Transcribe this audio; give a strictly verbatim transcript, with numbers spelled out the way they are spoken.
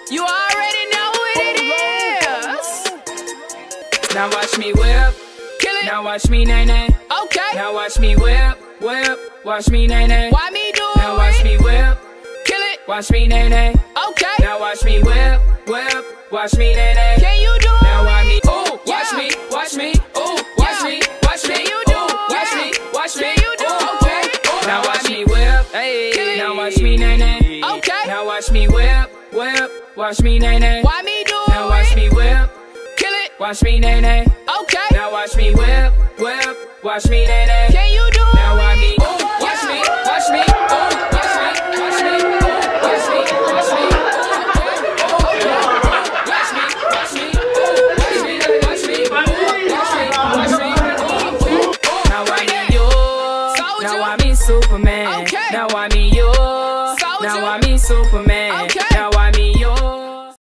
You already know what it is. Now watch me whip. Kill it. Now watch me nay nay. Okay. Now watch me whip, whip. Watch me nay nay. Why me do it? Now watch me whip. Kill it. Watch me nay nay. Okay. Now watch me whip, whip. Watch me nay nay. Can you do it? Now watch me. Ooh, watch Yeah. me, watch me. Ooh, watch Yeah. me, watch me. Can you do Ooh, it? watch Yeah. me, watch me. Can you do Ooh, it? okay. Ooh. Now watch me whip. Hey. Now watch me nay nay. Okay. Now watch me whip, whip. Watch me nay nay. Why me do it? Now watch me whip. Kill it. Watch me nay nay. Okay. Now watch me whip, whip. Watch me nay nay. Can you do it? Now watch me. Ooh, watch me, watch me. Ooh, watch me, watch me. Ooh, watch me, watch me. Ooh, okay. Watch me, watch me. Ooh, watch me, watch me. Ooh, watch me, watch me. Ooh, okay. Now I need you. Soldier. Now I me Superman. Okay. Now I me you. Soldier. Now I me Superman. Okay. Now